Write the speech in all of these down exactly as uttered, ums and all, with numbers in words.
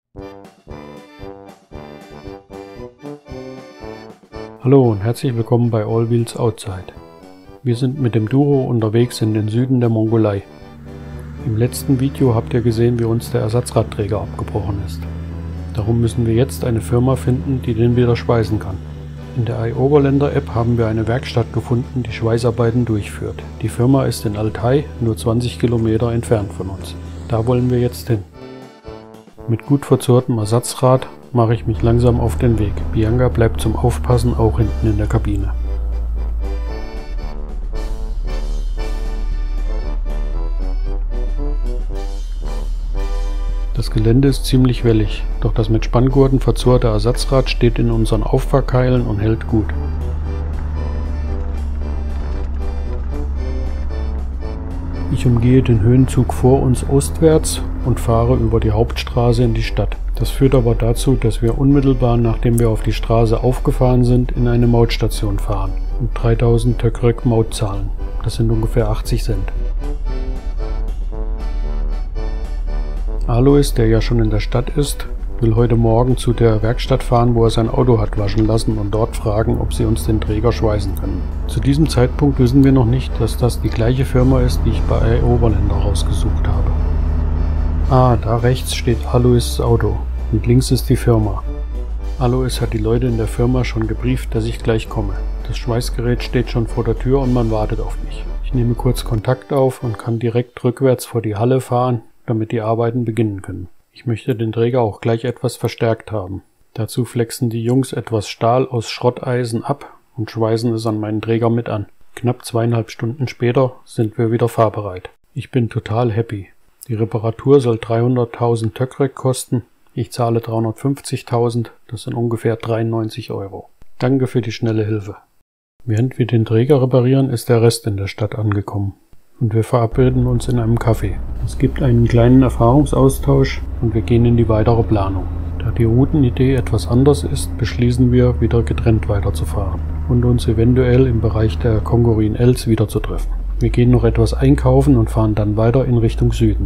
Hallo und herzlich willkommen bei All Wheels Outside. Wir sind mit dem Duro unterwegs in den Süden der Mongolei. Im letzten Video habt ihr gesehen, wie uns der Ersatzradträger abgebrochen ist. Darum müssen wir jetzt eine Firma finden, die den wieder schweißen kann. In der iOverlander App haben wir eine Werkstatt gefunden, die Schweißarbeiten durchführt. Die Firma ist in Altai, nur zwanzig Kilometer entfernt von uns. Da wollen wir jetzt hin. Mit gut verzurrtem Ersatzrad mache ich mich langsam auf den Weg. Bianca bleibt zum Aufpassen auch hinten in der Kabine. Das Gelände ist ziemlich wellig, doch das mit Spanngurten verzurrte Ersatzrad steht in unseren Auffahrkeilen und hält gut. Ich umgehe den Höhenzug vor uns ostwärts und fahre über die Hauptstraße in die Stadt. Das führt aber dazu, dass wir unmittelbar nachdem wir auf die Straße aufgefahren sind, in eine Mautstation fahren und dreitausend Tökrek Maut zahlen. Das sind ungefähr achtzig Cent. Alois, der ja schon in der Stadt ist, will heute Morgen zu der Werkstatt fahren, wo er sein Auto hat waschen lassen und dort fragen, ob sie uns den Träger schweißen können. Zu diesem Zeitpunkt wissen wir noch nicht, dass das die gleiche Firma ist, die ich bei iOverlander rausgesucht habe. Ah, da rechts steht Alois' Auto und links ist die Firma. Alois hat die Leute in der Firma schon gebrieft, dass ich gleich komme. Das Schweißgerät steht schon vor der Tür und man wartet auf mich. Ich nehme kurz Kontakt auf und kann direkt rückwärts vor die Halle fahren, damit die Arbeiten beginnen können. Ich möchte den Träger auch gleich etwas verstärkt haben. Dazu flexen die Jungs etwas Stahl aus Schrotteisen ab und schweißen es an meinen Träger mit an. Knapp zweieinhalb Stunden später sind wir wieder fahrbereit. Ich bin total happy. Die Reparatur soll dreihunderttausend Tökrek kosten. Ich zahle dreihundertfünfzigtausend, das sind ungefähr dreiundneunzig Euro. Danke für die schnelle Hilfe. Während wir den Träger reparieren, ist der Rest in der Stadt angekommen. Und wir verabreden uns in einem Café. Es gibt einen kleinen Erfahrungsaustausch und wir gehen in die weitere Planung. Da die Routenidee etwas anders ist, beschließen wir, wieder getrennt weiterzufahren und uns eventuell im Bereich der Kongorin Els wiederzutreffen. Wir gehen noch etwas einkaufen und fahren dann weiter in Richtung Süden.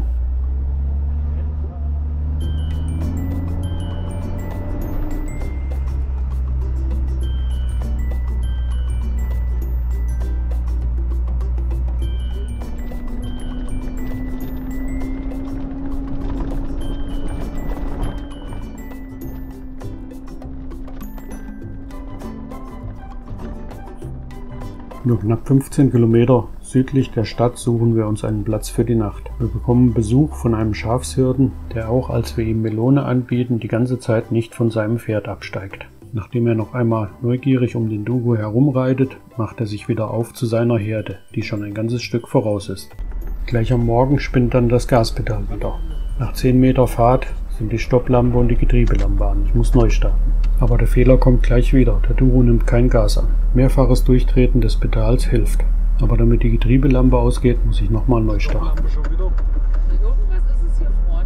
Nur knapp fünfzehn Kilometer südlich der Stadt suchen wir uns einen Platz für die Nacht. Wir bekommen Besuch von einem Schafshirten, der auch, als wir ihm Melone anbieten, die ganze Zeit nicht von seinem Pferd absteigt. Nachdem er noch einmal neugierig um den Duro herumreitet, macht er sich wieder auf zu seiner Herde, die schon ein ganzes Stück voraus ist. Gleich am Morgen spinnt dann das Gaspedal wieder. Nach zehn Meter Fahrt sind die Stopplampe und die Getriebelampe an. Ich muss neu starten. Aber der Fehler kommt gleich wieder. Der Duro nimmt kein Gas an. Mehrfaches Durchtreten des Pedals hilft. Aber damit die Getriebelampe ausgeht, muss ich nochmal neu starten. Irgendwas ist es hier vorne.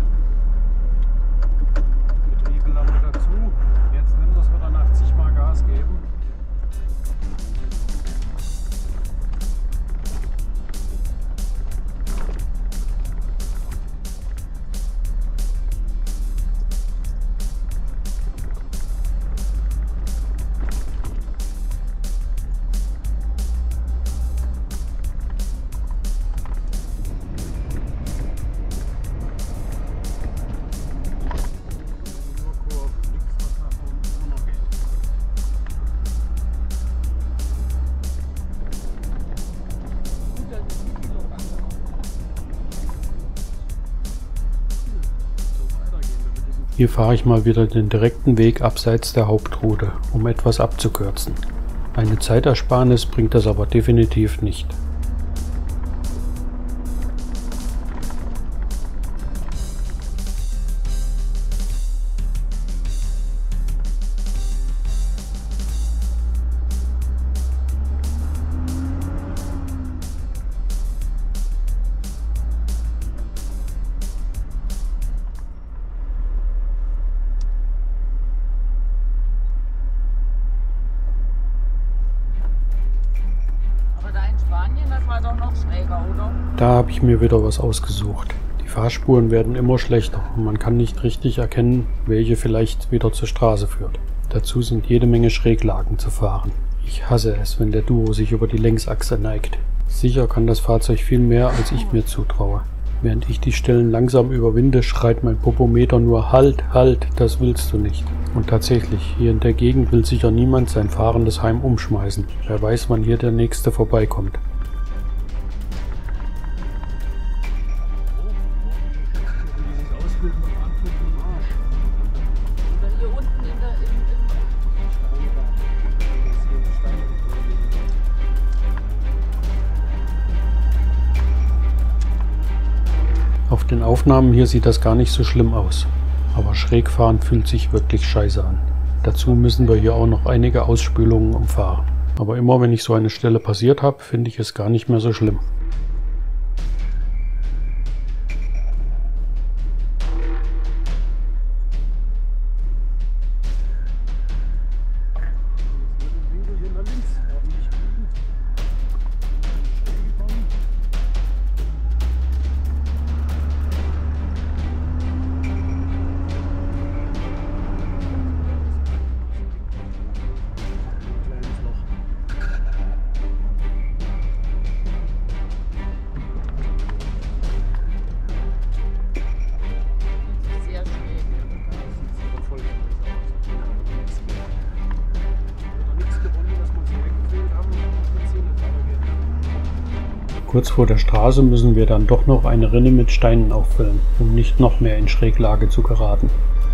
Getriebelampe dazu. Jetzt nimm das wieder achtzig Mal Gas geben. Hier fahre ich mal wieder den direkten Weg abseits der Hauptroute, um etwas abzukürzen. Eine Zeitersparnis bringt das aber definitiv nicht. Das war doch noch schräger, oder? Da habe ich mir wieder was ausgesucht. Die Fahrspuren werden immer schlechter und man kann nicht richtig erkennen, welche vielleicht wieder zur Straße führt. Dazu sind jede Menge Schräglagen zu fahren. Ich hasse es, wenn der Duo sich über die Längsachse neigt. Sicher kann das Fahrzeug viel mehr, als ich mir zutraue. Während ich die Stellen langsam überwinde, schreit mein Popometer nur Halt, halt, das willst du nicht. Und tatsächlich, hier in der Gegend will sicher niemand sein fahrendes Heim umschmeißen. Wer weiß, wann hier der nächste vorbeikommt. Oder hier unten in der, im, Auf den Aufnahmen hier sieht das gar nicht so schlimm aus. Aber Schrägfahren fühlt sich wirklich scheiße an. Dazu müssen wir hier auch noch einige Ausspülungen umfahren. Aber immer wenn ich so eine Stelle passiert habe, finde ich es gar nicht mehr so schlimm. Kurz vor der Straße müssen wir dann doch noch eine Rinne mit Steinen auffüllen, um nicht noch mehr in Schräglage zu geraten.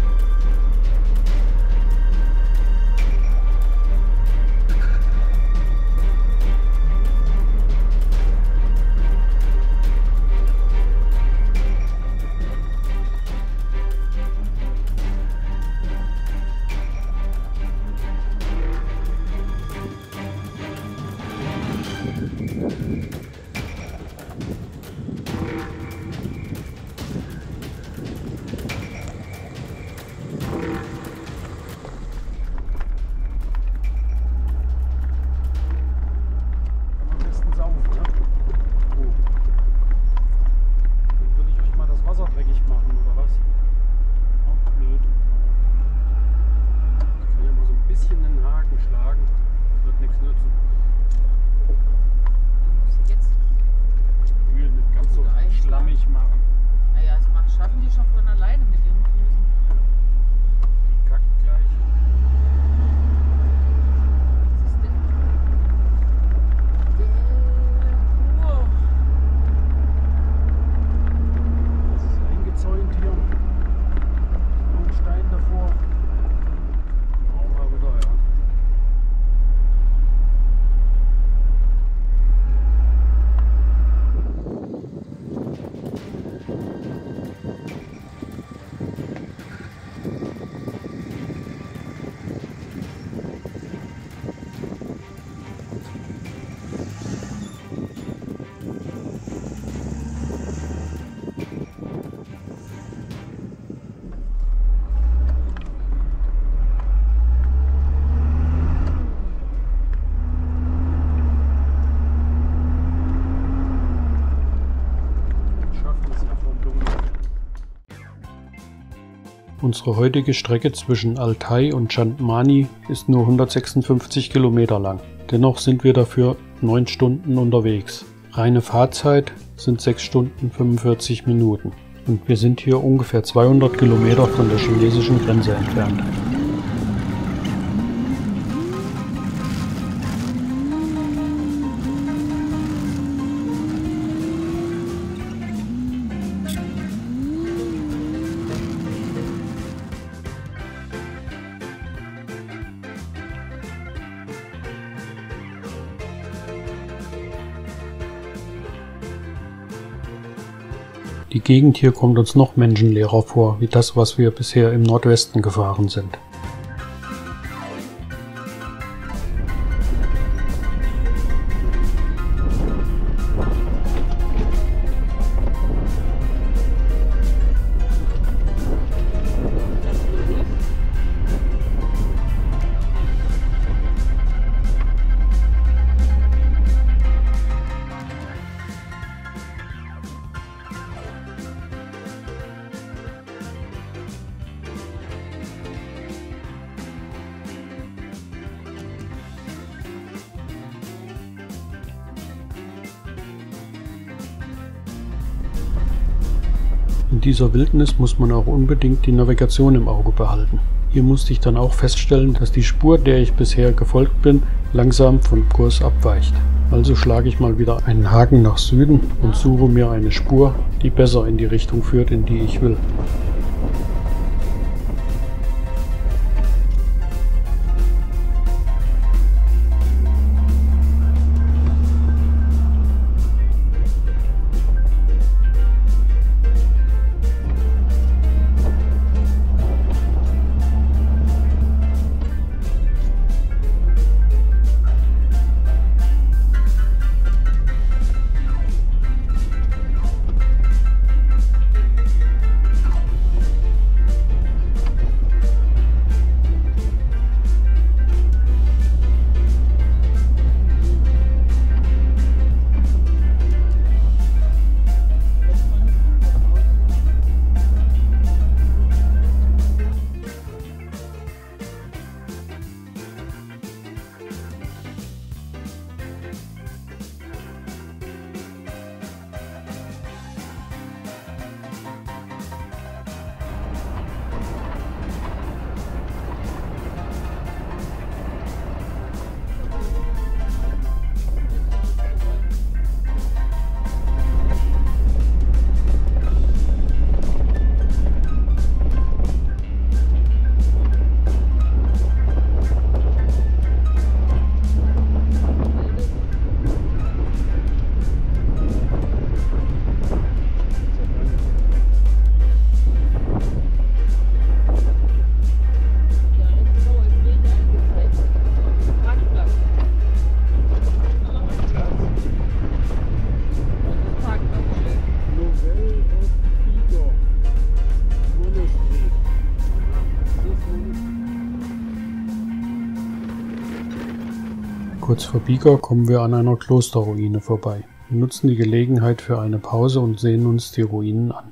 Unsere heutige Strecke zwischen Altai und Chandmani ist nur hundertsechsundfünfzig Kilometer lang. Dennoch sind wir dafür neun Stunden unterwegs. Reine Fahrzeit sind sechs Stunden fünfundvierzig Minuten. Und wir sind hier ungefähr zweihundert Kilometer von der chinesischen Grenze entfernt. Die Gegend hier kommt uns noch menschenleerer vor, wie das, was wir bisher im Nordwesten gefahren sind. In dieser Wildnis muss man auch unbedingt die Navigation im Auge behalten. Hier musste ich dann auch feststellen, dass die Spur, der ich bisher gefolgt bin, langsam vom Kurs abweicht. Also schlage ich mal wieder einen Haken nach Süden und suche mir eine Spur, die besser in die Richtung führt, in die ich will. Kurz vor Bieger kommen wir an einer Klosterruine vorbei. Wir nutzen die Gelegenheit für eine Pause und sehen uns die Ruinen an.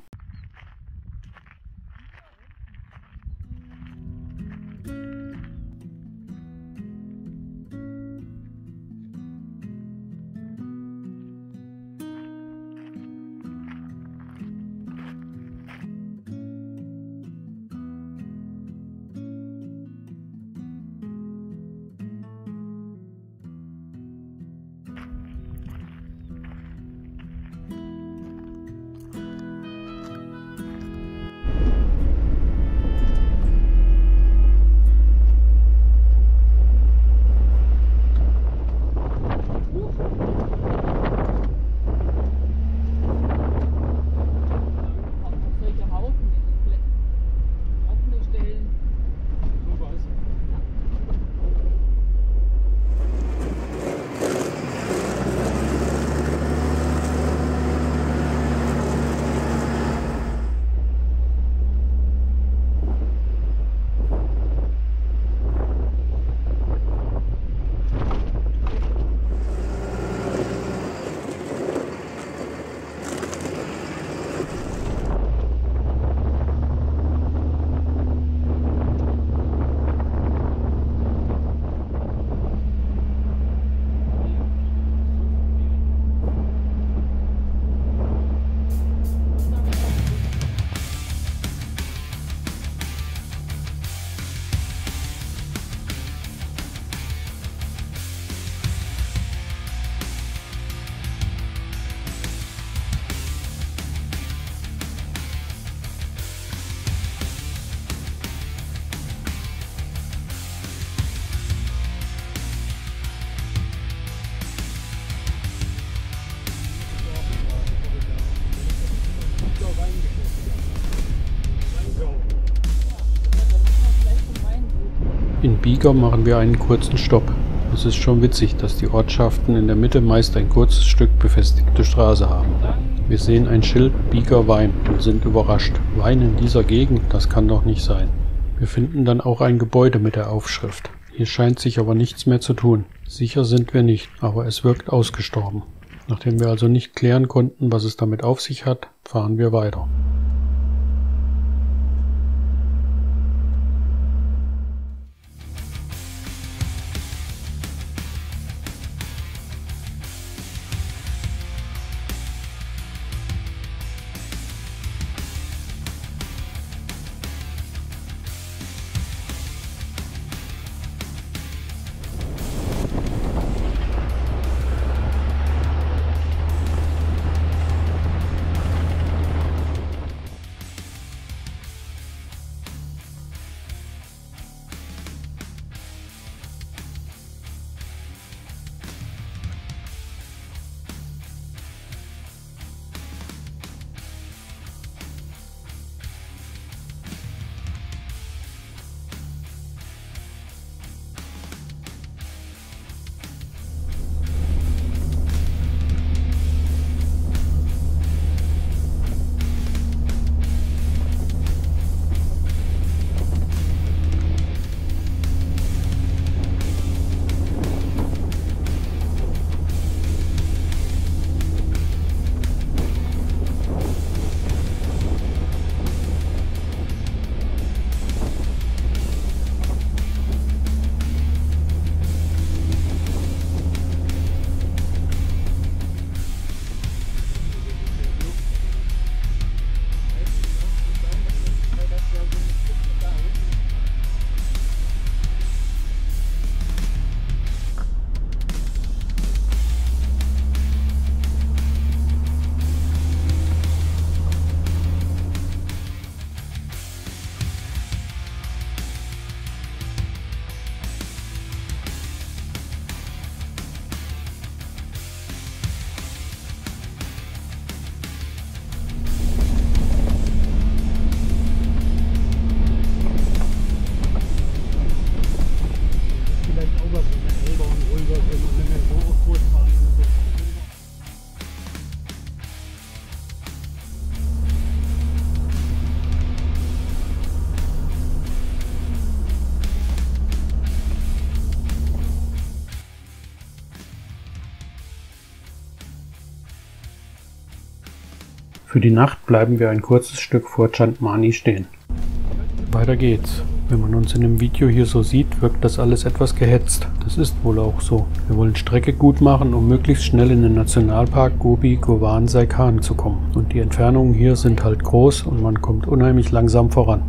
In Bieger machen wir einen kurzen Stopp. Es ist schon witzig, dass die Ortschaften in der Mitte meist ein kurzes Stück befestigte Straße haben. Wir sehen ein Schild Bieger Wein und sind überrascht. Wein in dieser Gegend, das kann doch nicht sein. Wir finden dann auch ein Gebäude mit der Aufschrift. Hier scheint sich aber nichts mehr zu tun. Sicher sind wir nicht, aber es wirkt ausgestorben. Nachdem wir also nicht klären konnten, was es damit auf sich hat, fahren wir weiter. Für die Nacht bleiben wir ein kurzes Stück vor Chandmani stehen. Weiter geht's. Wenn man uns in dem Video hier so sieht, wirkt das alles etwas gehetzt. Das ist wohl auch so. Wir wollen Strecke gut machen, um möglichst schnell in den Nationalpark Gobi Govan Sai-Khan zu kommen. Und die Entfernungen hier sind halt groß und man kommt unheimlich langsam voran.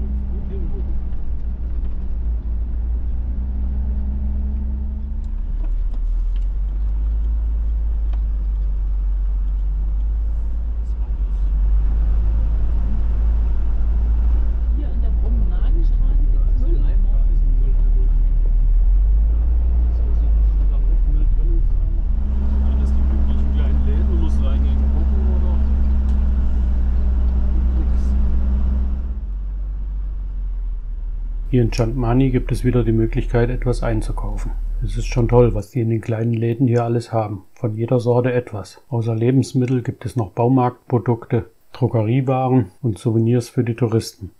Hier in Chandmani gibt es wieder die Möglichkeit, etwas einzukaufen. Es ist schon toll, was die in den kleinen Läden hier alles haben. Von jeder Sorte etwas. Außer Lebensmittel gibt es noch Baumarktprodukte, Drogeriewaren und Souvenirs für die Touristen.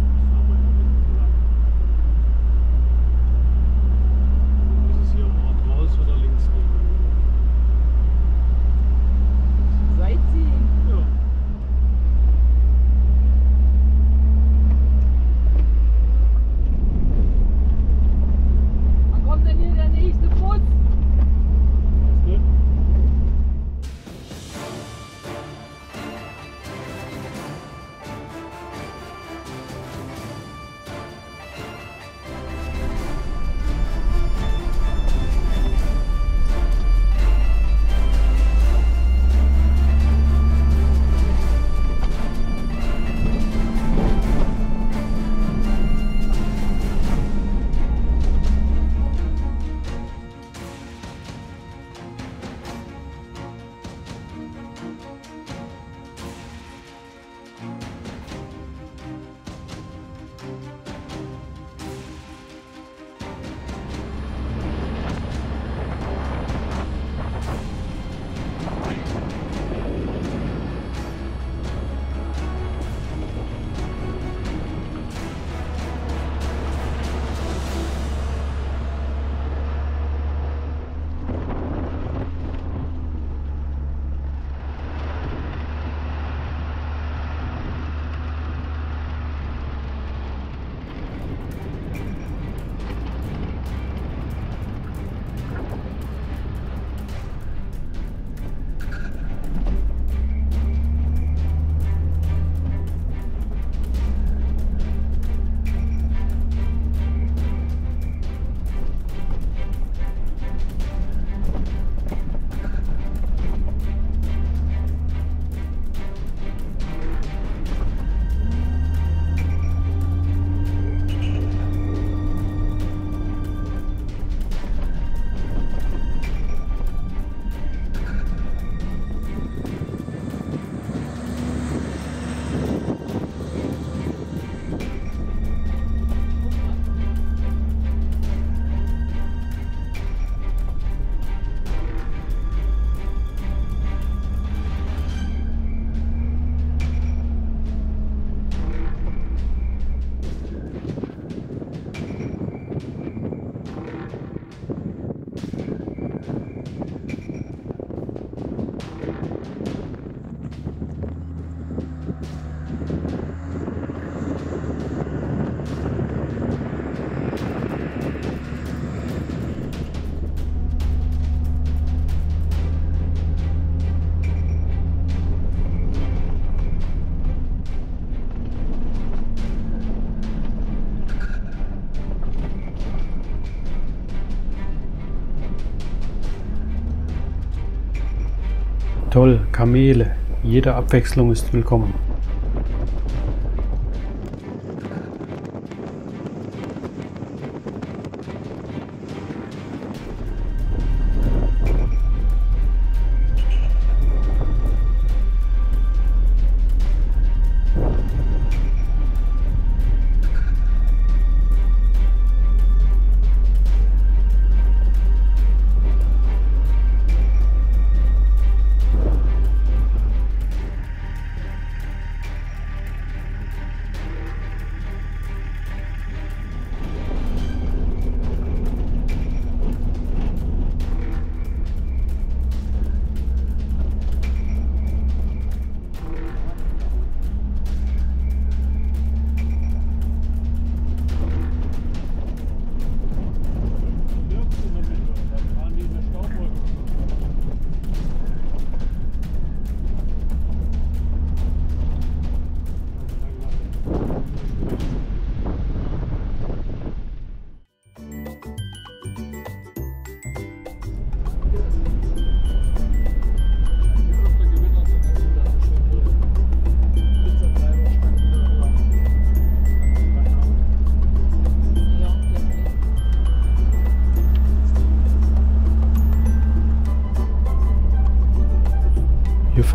Toll, Kamele. Jede Abwechslung ist willkommen.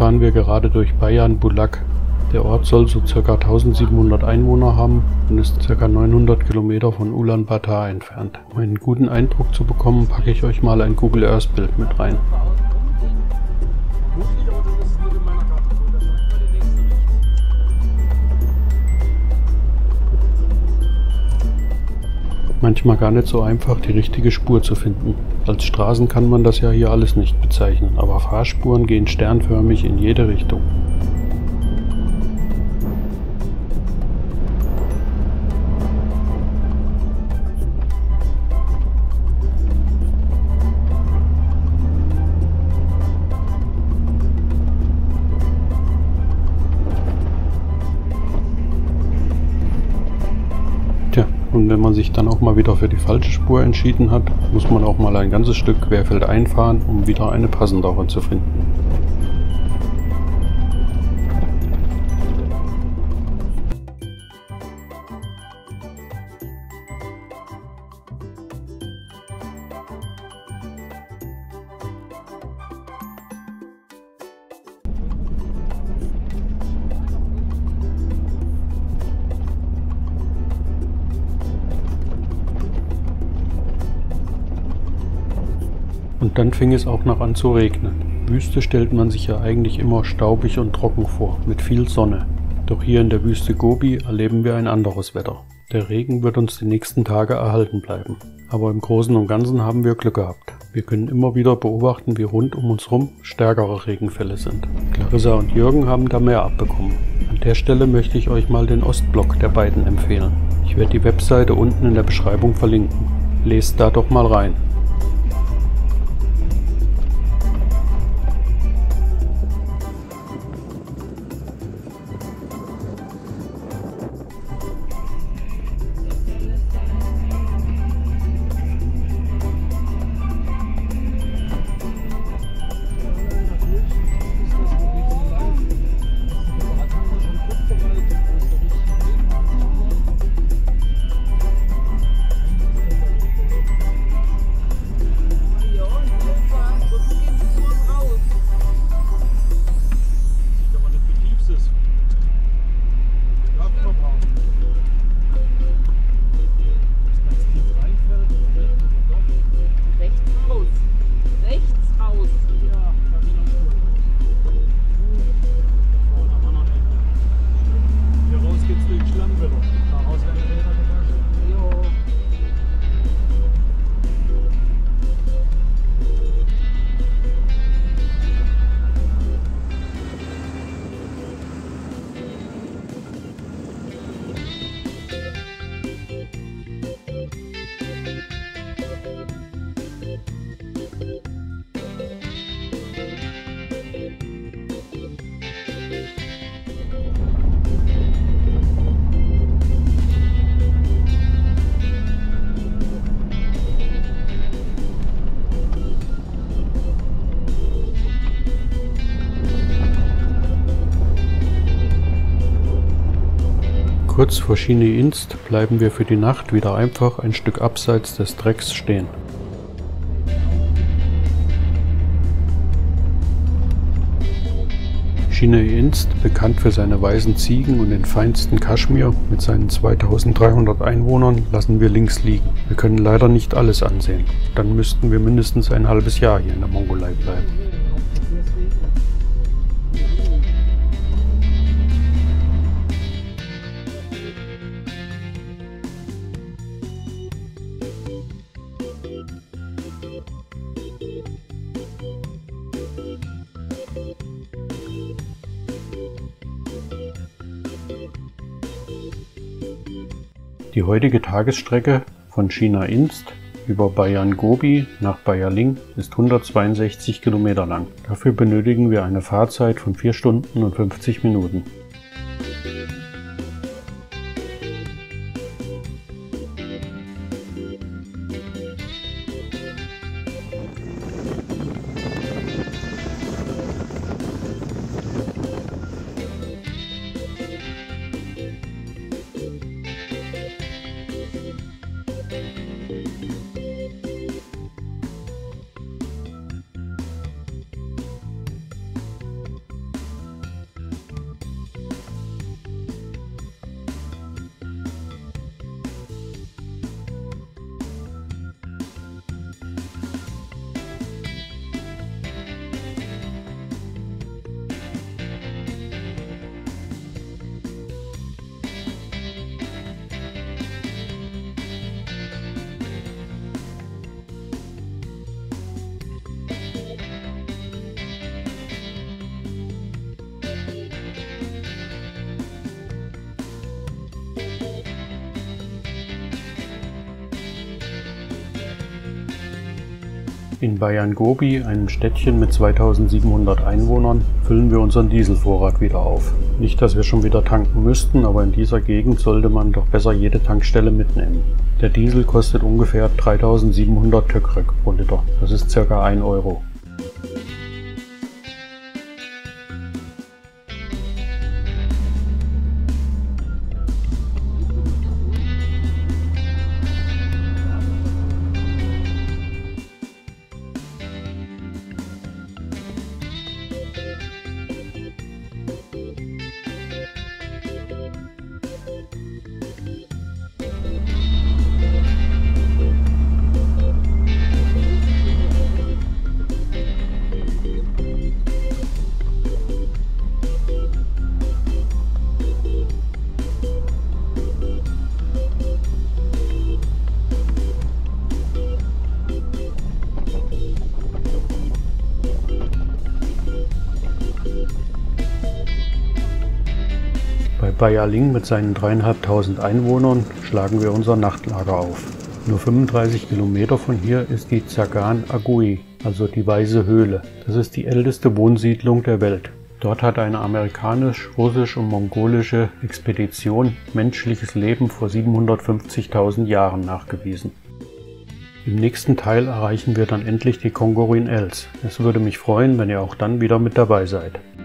fahren wir gerade durch Bayan Bulak. Der Ort soll so ca. eintausendsiebenhundert Einwohner haben und ist ca. neunhundert Kilometer von Ulaanbaatar entfernt. Um einen guten Eindruck zu bekommen, packe ich euch mal ein Google Earth Bild mit rein. Manchmal gar nicht so einfach, die richtige Spur zu finden. Als Straßen kann man das ja hier alles nicht bezeichnen, aber Fahrspuren gehen sternförmig in jede Richtung. Und wenn man sich dann auch mal wieder für die falsche Spur entschieden hat, muss man auch mal ein ganzes Stück querfeldein fahren, um wieder eine passendere zu finden. Und dann fing es auch noch an zu regnen. Wüste stellt man sich ja eigentlich immer staubig und trocken vor, mit viel Sonne. Doch hier in der Wüste Gobi erleben wir ein anderes Wetter. Der Regen wird uns die nächsten Tage erhalten bleiben. Aber im Großen und Ganzen haben wir Glück gehabt. Wir können immer wieder beobachten, wie rund um uns herum stärkere Regenfälle sind. Clarissa und Jürgen haben da mehr abbekommen. An der Stelle möchte ich euch mal den Ostblock der beiden empfehlen. Ich werde die Webseite unten in der Beschreibung verlinken. Lest da doch mal rein. Kurz vor Shini Inst bleiben wir für die Nacht wieder einfach ein Stück abseits des Drecks stehen. Shini Inst, bekannt für seine weißen Ziegen und den feinsten Kaschmir mit seinen zweitausenddreihundert Einwohnern, lassen wir links liegen. Wir können leider nicht alles ansehen. Dann müssten wir mindestens ein halbes Jahr hier in der Mongolei bleiben. Die heutige Tagesstrecke von Shina Inst über Bayan Gobi nach Bayaling ist hundertzweiundsechzig Kilometer lang. Dafür benötigen wir eine Fahrzeit von vier Stunden und fünfzig Minuten. In Bayangobbi, einem Städtchen mit zweitausendsiebenhundert Einwohnern, füllen wir unseren Dieselvorrat wieder auf. Nicht, dass wir schon wieder tanken müssten, aber in dieser Gegend sollte man doch besser jede Tankstelle mitnehmen. Der Diesel kostet ungefähr dreitausendsiebenhundert Tökrek pro Liter. Das ist ca. ein Euro. Bei Bayaling mit seinen dreieinhalbtausend Einwohnern schlagen wir unser Nachtlager auf. Nur fünfunddreißig Kilometer von hier ist die Tsagaan Agui, also die Weiße Höhle. Das ist die älteste Wohnsiedlung der Welt. Dort hat eine amerikanisch, russisch und mongolische Expedition menschliches Leben vor siebenhundertfünfzigtausend Jahren nachgewiesen. Im nächsten Teil erreichen wir dann endlich die Kongorin Els. Es würde mich freuen, wenn ihr auch dann wieder mit dabei seid.